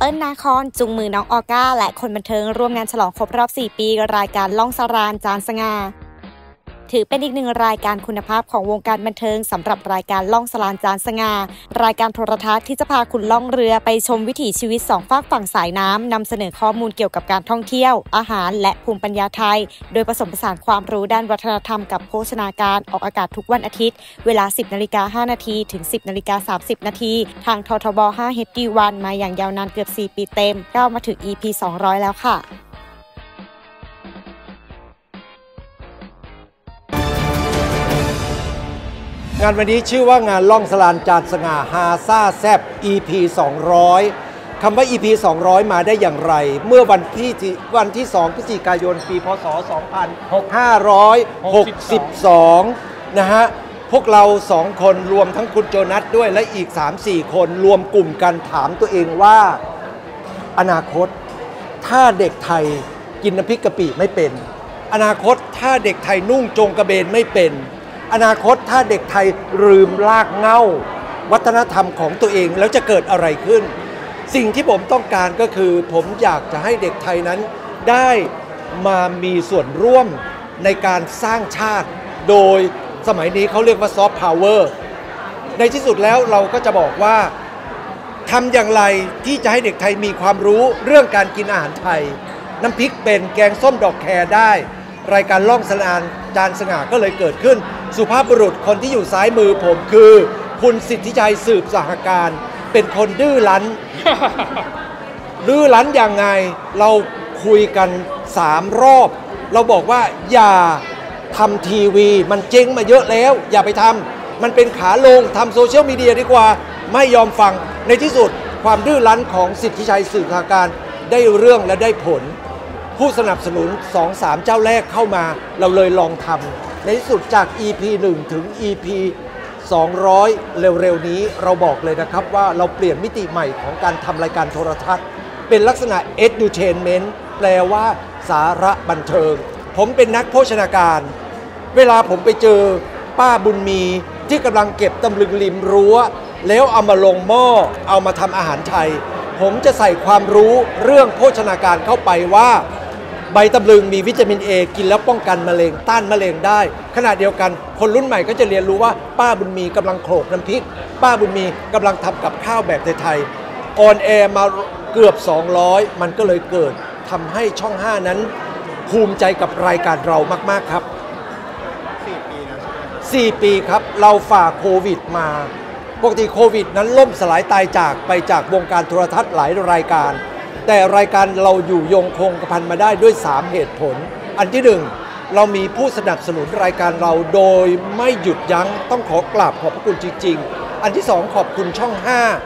ปิ้ลนาคอนจุงมือน้องออก้าและคนบันเทิงร่วมงานฉลองครบรอบ 4 ปีรายการล่องสรานจานสง่าถือเป็นอีกหนึ่งรายการคุณภาพของวงการบันเทิงสำหรับรายการล่องสรานจานสง่ารายการโทรทัศน์ที่จะพาคุณล่องเรือไปชมวิถีชีวิต2 ฝากฝั่งสายน้ำนำเสนอข้อมูลเกี่ยวกับการท่องเที่ยวอาหารและภูมิปัญญาไทยโดยผสมผสานความรู้ด้านวัฒนธรรมกับโภชนาการออกอากาศทุกวันอาทิตย์เวลา 10:05 น.ถึง 10:30 น.ทางททบ 5 HD1 มาอย่างยาวนานเกือบ 4 ปีเต็มก้าวมาถึง EP 200 แล้วค่ะงานวันนี้ชื่อว่างานล่องสลานจานสง่าฮาซ่าแซบ EP 200คำว่า EP 200มาได้อย่างไร เมื่อวันที่2 พฤศจิกายน ปีพศ 2562 นะฮะพวกเรา 2 คนรวมทั้งคุณโจนัสด้วยและอีก 3-4 คนรวมกลุ่มกันถามตัวเองว่าอนาคตถ้าเด็กไทยกินน้ำพริกกะปิไม่เป็นอนาคตถ้าเด็กไทยนุ่งจงกระเบนไม่เป็นอนาคตถ้าเด็กไทยลืมรากเหง้าวัฒนธรรมของตัวเองแล้วจะเกิดอะไรขึ้นสิ่งที่ผมต้องการก็คือผมอยากจะให้เด็กไทยนั้นได้มามีส่วนร่วมในการสร้างชาติโดยสมัยนี้เขาเรียกว่าซอฟต์พาวเวอร์ในที่สุดแล้วเราก็จะบอกว่าทำอย่างไรที่จะให้เด็กไทยมีความรู้เรื่องการกินอาหารไทยน้ำพริกเป็นแกงส้มดอกแครได้รายการล่องสลานจานสง่าก็เลยเกิดขึ้นสุภาพบุรุษคนที่อยู่ซ้ายมือผมคือคุณสิทธิชัยสืบสหการเป็นคนดื้อรั้น ดื้อรั้นอย่างไงเราคุยกัน3 รอบเราบอกว่าอย่าทำทีวีมันเจ๊งมาเยอะแล้วอย่าไปทำมันเป็นขาลงทำโซเชียลมีเดียดีกว่าไม่ยอมฟังในที่สุดความดื้อรั้นของสิทธิชัยสืบสหการได้เรื่องและได้ผลผู้สนับสนุน 2-3 เจ้าแรกเข้ามาเราเลยลองทำในที่สุดจาก EP 1 ถึง EP 200 เร็วๆนี้เราบอกเลยนะครับว่าเราเปลี่ยนมิติใหม่ของการทำรายการโทรทัศน์เป็นลักษณะ edutainment แปลว่าสาระบันเทิงผมเป็นนักโภชนาการเวลาผมไปเจอป้าบุญมีที่กำลังเก็บตำลึงริมรั้วแล้วเอามาลงหม้อเอามาทำอาหารไทยผมจะใส่ความรู้เรื่องโภชนาการเข้าไปว่าใบตำลึงมีวิตามิน A กินแล้วป้องกันมะเร็งต้านมะเร็งได้ขณะเดียวกันคนรุ่นใหม่ก็จะเรียนรู้ว่าป้าบุญมีกำลังโขลกน้ำพริกป้าบุญมีกำลังทำกับข้าวแบบไทยๆออนแอร์มาเกือบ200มันก็เลยเกิดทำให้ช่อง 5 นั้นภูมิใจกับรายการเรามากๆครับ4 ปีนะ4 ปีครับเราฝ่าโควิดมาปกติโควิดนั้นล่มสลายตายจากไปจากวงการโทรทัศน์หลายรายการแต่รายการเราอยู่ยงคงกระพันมาได้ด้วย3 เหตุผลอันที่ 1เรามีผู้สนับสนุนรายการเราโดยไม่หยุดยั้งต้องขอกราบขอบพระคุณจริงๆอันที่ 2ขอบคุณช่อง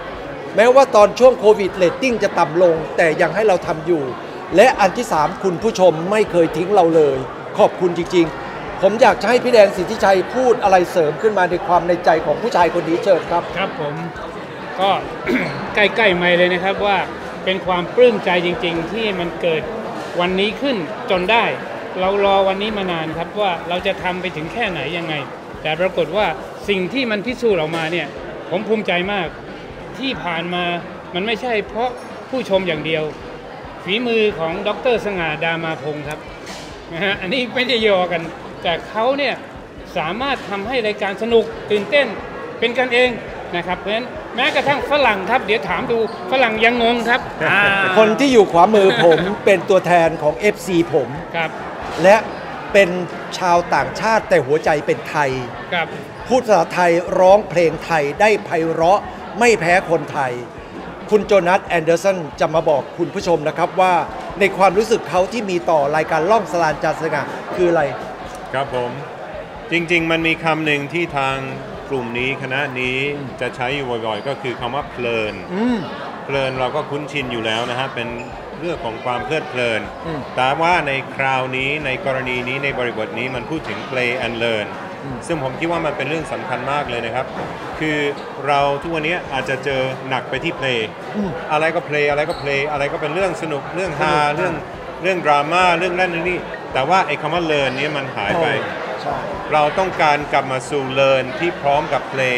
5แม้ว่าตอนช่วงโควิดเรตติ้งจะต่ำลงแต่ยังให้เราทำอยู่และอันที่ 3คุณผู้ชมไม่เคยทิ้งเราเลยขอบคุณจริงๆผมอยากจะให้พี่แดงสิทธิชัยพูดอะไรเสริมขึ้นมาในความในใจของผู้ชายคนนี้เชิญครับครับผมก็ ใกล้ๆไม่เลยนะครับว่าเป็นความปลื้มใจจริงๆที่มันเกิดวันนี้ขึ้นจนได้เรารอวันนี้มานานครับว่าเราจะทำไปถึงแค่ไหนยังไงแต่ปรากฏว่าสิ่งที่มันพิสูจน์ออกมาเนี่ยผมภูมิใจมากที่ผ่านมามันไม่ใช่เพราะผู้ชมอย่างเดียวฝีมือของดร.สง่าดามาพงศ์ครับนะฮะอันนี้ไม่ได้ยอกันแต่เขาเนี่ยสามารถทำให้รายการสนุกตื่นเต้นเป็นกันเองนะครับเพราะฉะนั้นแม้กระทั่งฝรั่งครับเดี๋ยวถามดูฝรั่งยังงงครับคนที่อยู่ขวามือผมเป็นตัวแทนของ FC ผมครับและเป็นชาวต่างชาติแต่หัวใจเป็นไทยครับพูดภาษาไทยร้องเพลงไทยได้ไพเราะไม่แพ้คนไทยคุณโจนัสแอนเดอร์สันจะมาบอกคุณผู้ชมนะครับว่าในความรู้สึกเขาที่มีต่อรายการล่องสลานจานสง่าคืออะไรครับผมจริงๆมันมีคำหนึ่งที่ทางกลุ่มนี้คณะนี้จะใช้อยู่บ่อยๆก็คือคำว่าเพลินเพลินเราก็คุ้นชินอยู่แล้วนะฮะเป็นเรื่องของความเพลิดเพลินแต่ว่าในคราวนี้ในกรณีนี้ในบริบทนี้มันพูดถึง play and learn ซึ่งผมคิดว่ามันเป็นเรื่องสำคัญมากเลยนะครับคือเราทุกวันนี้อาจจะเจอหนักไปที่ play อะไรก็ play อะไรก็ play อะไรก็เป็นเรื่องสนุกเรื่องฮาเรื่องดราม่าเรื่องนั่นนี่แต่ว่าไอ้คำว่า learn นี้มันหายไปเราต้องการกลับมาสู่ learn ที่พร้อมกับ play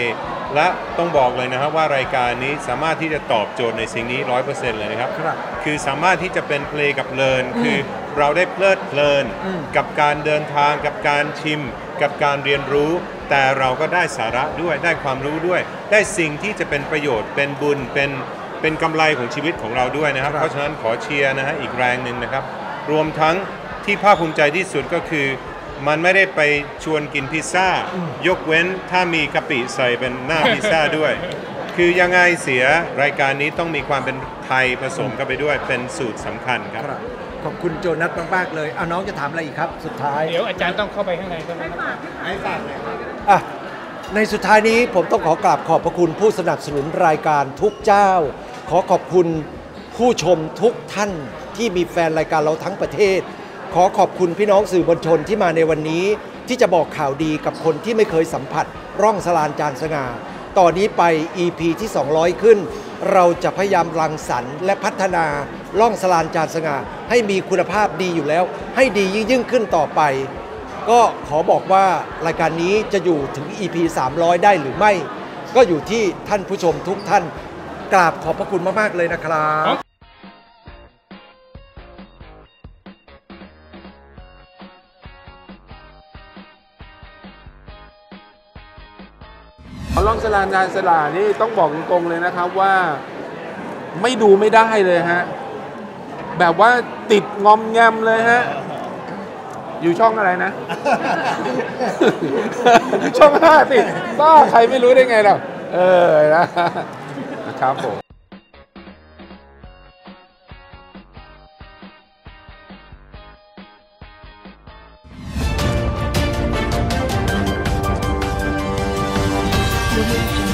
และต้องบอกเลยนะครับว่ารายการนี้สามารถที่จะตอบโจทย์ในสิ่งนี้ 100% เลยนะครับ คือสามารถที่จะเป็นเพลย์กับเลิร์นคือเราได้เพลิดเพลินกับการเดินทางกับการชิมกับการเรียนรู้ แต่เราก็ได้สาระด้วยได้ความรู้ด้วย ได้สิ่งที่จะเป็นประโยชน์เป็นบุญเป็นกำไรของชีวิตของเราด้วยนะครับเพราะฉะนั้นขอเชียร์นะฮะอีกแรงหนึ่งนะครับรวมทั้งที่ภาคภูมิใจที่สุดก็คือมันไม่ได้ไปชวนกินพิซซ่ายกเว้นถ้ามีกะปิใส่เป็นหน้าพิซซ่าด้วย คือยังไงเสียรายการนี้ต้องมีความเป็นไทยผสมเข้าไปด้วยเป็นสูตรสำคัญครับขอบคุณโจนัสมากๆเลยเอาน้องจะถามอะไรอีกครับสุดท้ายเดี๋ยวอาจารย์ต้องเข้าไปข้างในใช่ไหมครับให้ฝากเลยครับในสุดท้ายนี้ผมต้องขอกราบขอบพระคุณผู้สนับสนุนรายการทุกเจ้าขอขอบคุณผู้ชมทุกท่านที่มีแฟนรายการเราทั้งประเทศขอขอบคุณพี่น้องสื่อมวลชนที่มาในวันนี้ที่จะบอกข่าวดีกับคนที่ไม่เคยสัมผัสร่องสลานจานสง่าต่อนนี้ไป EP ที่200ขึ้นเราจะพยายามรังสรรค์และพัฒนาร่องสลานจานสง่าให้มีคุณภาพดีอยู่แล้วให้ดียิ่งขึ้นต่อไปก็ขอบอกว่ารายการนี้จะอยู่ถึง EP 300ได้หรือไม่ก็อยู่ที่ท่านผู้ชมทุกท่านกราบขอบพระคุณมากๆเลยนะครับล่องสลานจานสง่านี่ต้องบอกตรงๆเลยนะครับว่าไม่ดูไม่ได้เลยฮะแบบว่าติดงอมแงมเลยฮะอยู่ช่องอะไรนะ ช่อง5ติดบ้าใครไม่รู้ได้ไงเรานะครับผม Thank you.